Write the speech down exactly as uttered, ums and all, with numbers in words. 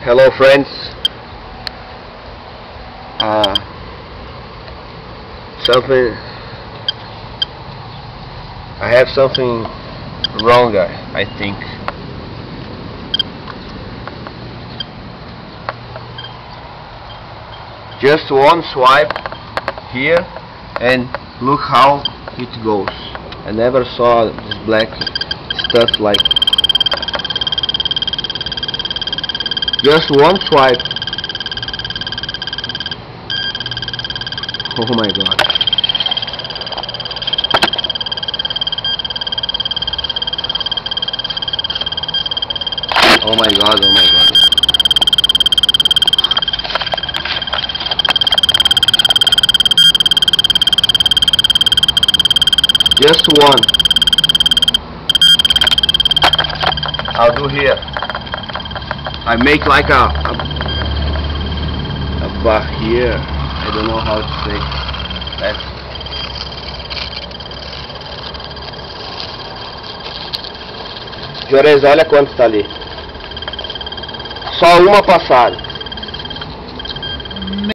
Hello friends. Uh, something I have something wrong, I think. Just one swipe here and look how it goes. I never saw this black stuff like just one swipe. Oh my god. Oh my god, oh my god. Just one. I'll do here. I make like a a, a bar here. I don't know how to say. That's Juarez, olha quanto está ali. Só uma passada.